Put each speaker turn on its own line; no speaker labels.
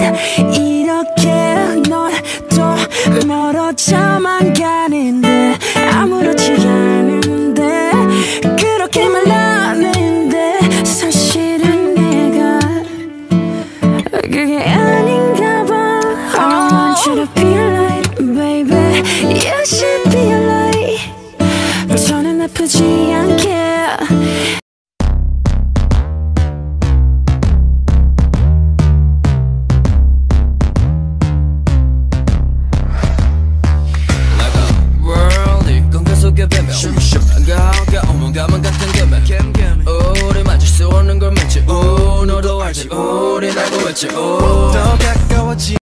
이렇게 넌 또 멀어져만 가는데 아무렇지 않은데 그렇게 말하는데 사실은 내가 그게 아닌가 봐. I want you to be like baby, you should be like. 저는 아프지 않게
가만 같은 gem에 우리 맞을 수 없는 걸 맺지 너도 알지 우린 알고 있지 더 가까워지